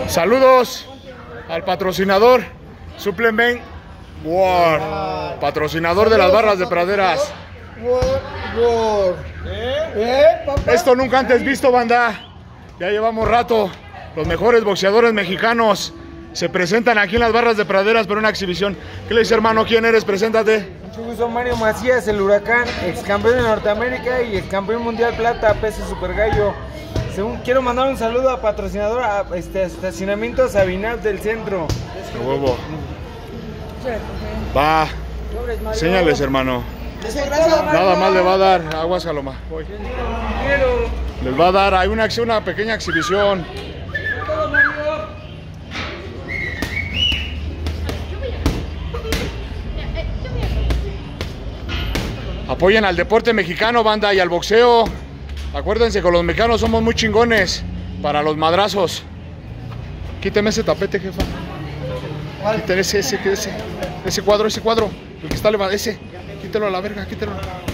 Saludos al patrocinador Supplement World, patrocinador de las barras de praderas. Esto nunca antes visto, banda. Ya llevamos rato. Los mejores boxeadores mexicanos se presentan aquí en las barras de praderas por una exhibición. ¿Qué le dice, hermano? ¿Quién eres? Preséntate. Mucho gusto, Mario Macías, el Huracán, ex campeón de Norteamérica y ex campeón mundial plata, peso super gallo. Quiero mandar un saludo a patrocinador a Estacionamiento Sabinal del Centro. ¡Qué huevo! Va, señales, hermano. Nada más le va a dar aguas, Jaloma. Voy. Les va a dar, hay una pequeña exhibición. Apoyen al deporte mexicano, banda, y al boxeo. Acuérdense que los mexicanos somos muy chingones para los madrazos. Quíteme ese tapete, jefa. Quíteme ese cuadro, el que está levantado, ese. Quítelo a la verga, quítelo.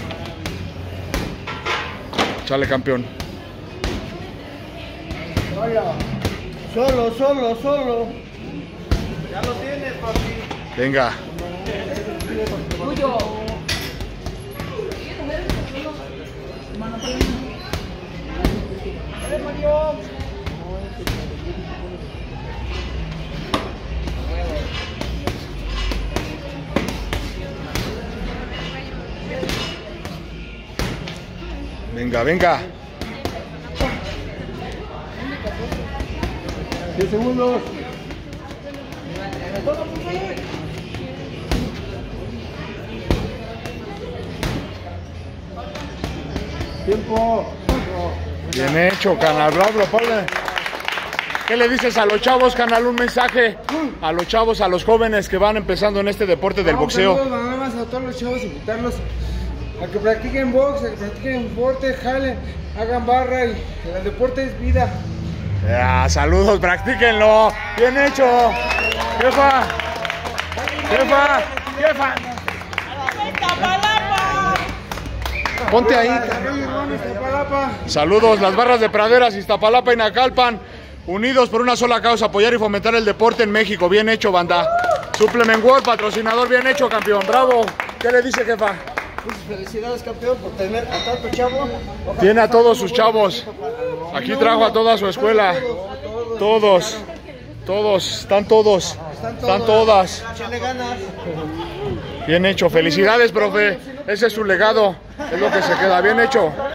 Chale, campeón. Solo. Ya lo tienes, papi. Venga. Venga. 10 segundos. Tiempo. Bien hecho, canal. Bravo, padre. ¿Qué le dices a los chavos, canal? Un mensaje a los chavos, a los jóvenes que van empezando en este deporte del boxeo. Saludos, nada más a todos los chavos, invitarlos a que practiquen box, a que practiquen deporte, jalen, hagan barra y el deporte es vida. Ya, saludos, practíquenlo. Bien hecho. Jefa. Ponte ahí. Saludos, las barras de praderas, Iztapalapa y Naucalpan, unidos por una sola causa, apoyar y fomentar el deporte en México. Bien hecho, banda. Supplement World, patrocinador, bien hecho, campeón. Bravo. ¿Qué le dice, jefa? Felicidades, campeón, por tener a tanto chavo. Tiene a todos sus chavos. Aquí trajo a toda su escuela. Todos. Están todas. Bien hecho. Felicidades, profe. Ese es su legado. Es lo que se queda. Bien hecho.